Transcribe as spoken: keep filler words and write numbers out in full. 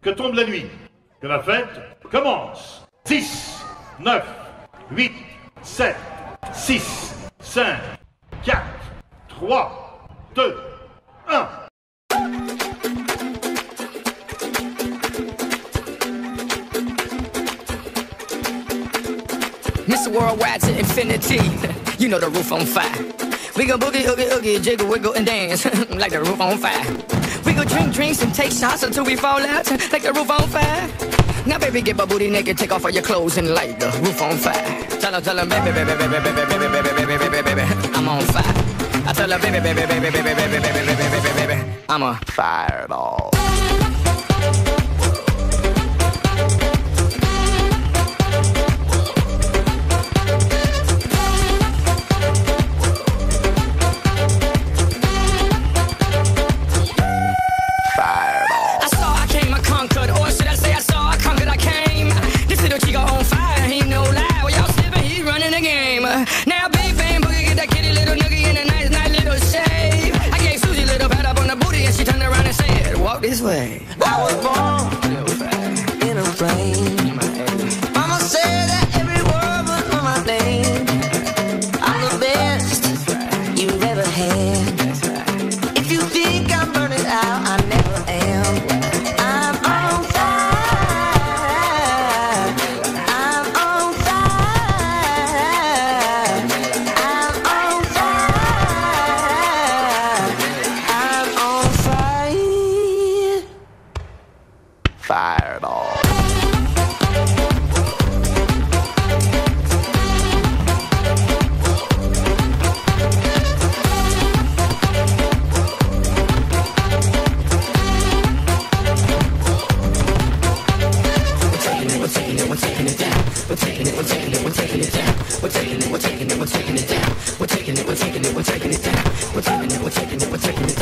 que tombe la nuit, que la fête commence. dix, neuf, huit, sept, six, cinq, quatre, trois, deux, un. Mister Worldwide to infinity, you know the roof on fire. We go boogie, oogie, oogie, jiggle, wiggle, and dance like the roof on fire. We go drink drinks and take shots until we fall out like the roof on fire. Now baby, get my booty naked, take off all your clothes and light the roof on fire. Tell her, tell her, baby, baby, baby, baby, baby, baby, baby, baby, baby, baby, I'm on fire. I tell her, baby, baby, baby, baby, baby, baby, baby, baby, baby, baby, I'm a fireball. Now big bang boogie, get that kitty little noogie in a nice, nice little shave. I gave Susie a little pat up on the booty and she turned around and said, walk this way. I was born in a frame. Mama said that every word was on my name. I'm the best you've ever had. If you think I'm burning out, I never am. I'm on fire. I'm on fire. I'm on fire. I'm on fire. Fireball. We're taking it, we're taking it down. We're taking it, we're taking it, we're taking it down. We're taking it, we're taking it, we're taking it down. We're taking it, we're taking it, we're taking it down. We're taking it, we're taking it, we're taking it down.